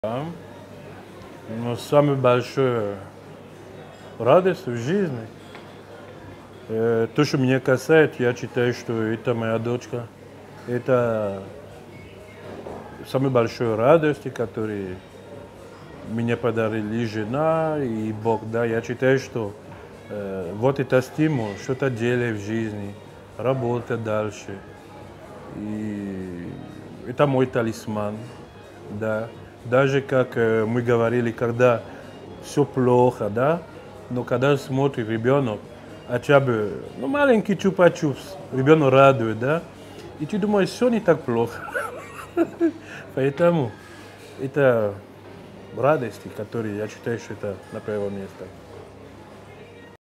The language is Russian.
Да. Но самая большая радость в жизни, то, что меня касается, я считаю, что это моя дочка. Это самая большая радость, которую мне подарили жена и Бог. Да, я считаю, что вот это стимул, что-то делать в жизни, работать дальше. И это мой талисман. Да. Даже как мы говорили, когда все плохо, да, но когда смотрит ребенок, хотя бы, ну, маленький чупа-чупс, ребенок радует, да, и ты думаешь, все не так плохо. Поэтому это радости, которые я считаю, что это на первом месте.